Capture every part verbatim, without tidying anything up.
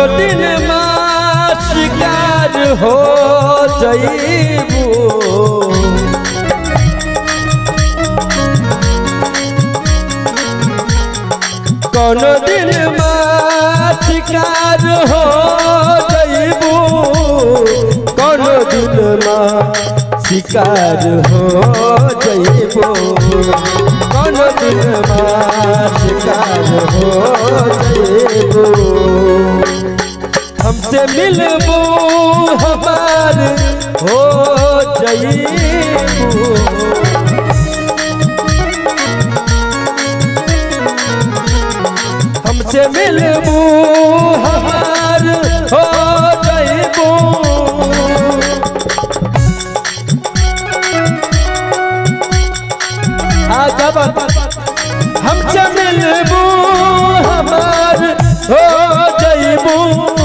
दिन माँ शिकार हो जईबू कोनो दिन माँ शिकार हो जईबू कोनो दिन माँ शिकार हो जईबू कोनो दिन माँ शिकार हो जईबू हमसे मिलबू हमार हो जईबू हमसे मिलबू हमार हो जईबू जब हमसे मिलबू हमार हो जईबू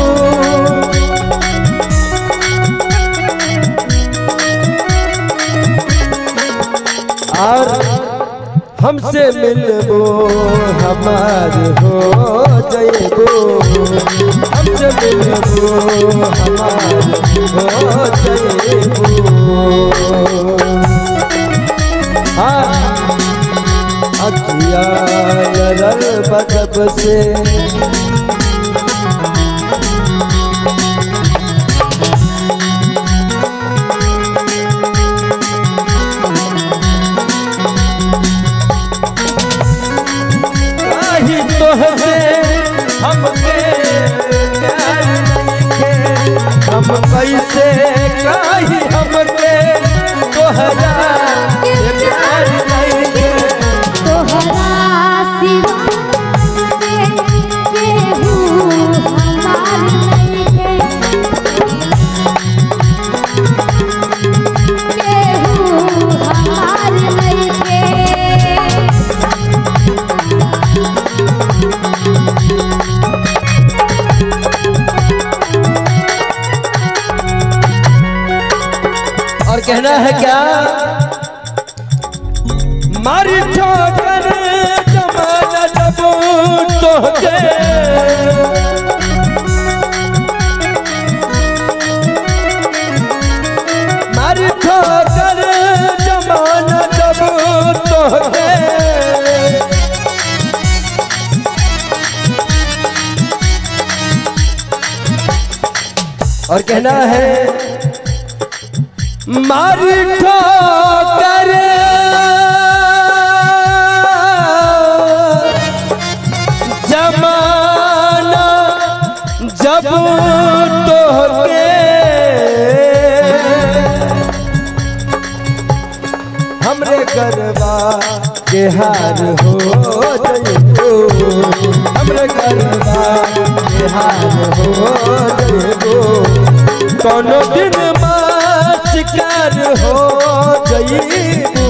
और हमसे मिलबू हमार हो जईबू हमसे मिलबू हमार हो जईबू हाँ अखिया लरल बदब से काही तोहसे हमके प्यार नइखे हम कैसे काही हमके तोहरा प्यार नइखे और कहना है क्या मारी ठोकर जमाना जब तोहके मारी ठोकर जमाना जब तोहके और कहना है मारी ठोकर जमाना जब तोहके हमरे गरबा के हार हो जईबू हमरे गरबा के हार हो जईबू कोनो दिन शिकार हो जईबू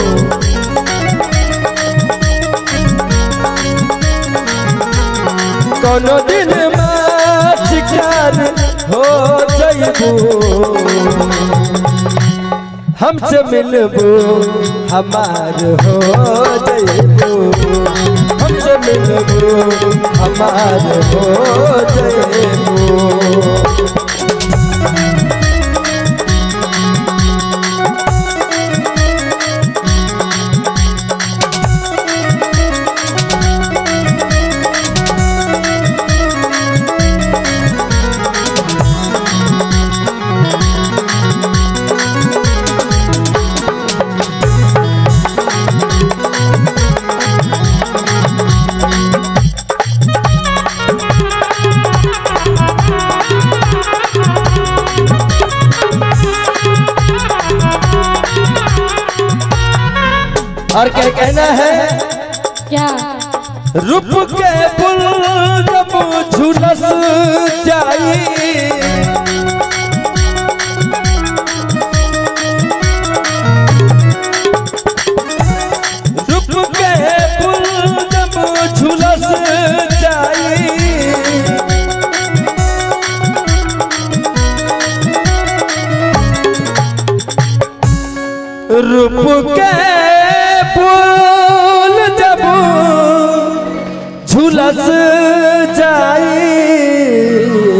कोनो दिन माँ शिकार हो जईबू हमसे मिलबू हमार हो जईबू हमसे मिलबू हमार हो जईबू और क्या कहना है क्या रूप के फूल जब झुलस जाई रूप के फूल जब झुलस जाई रूप के फूल जब झुलस जाई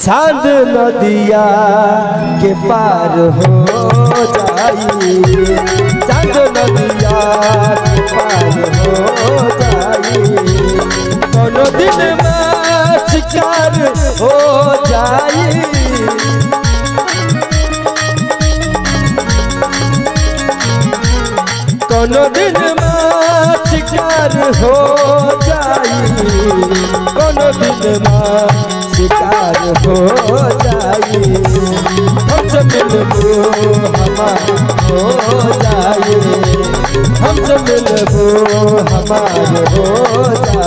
चांद नदिया के पार हो जाई, चांद नदिया के पार हो जाई, कोनो दिन में शिकार हो जाई, कोनो दिन में शिकार हो जाई, कोनो दिन में शिकार हो जाई, हमसे मिलबो हमार हो जाई, हमसे मिलबो हमार हो जाई।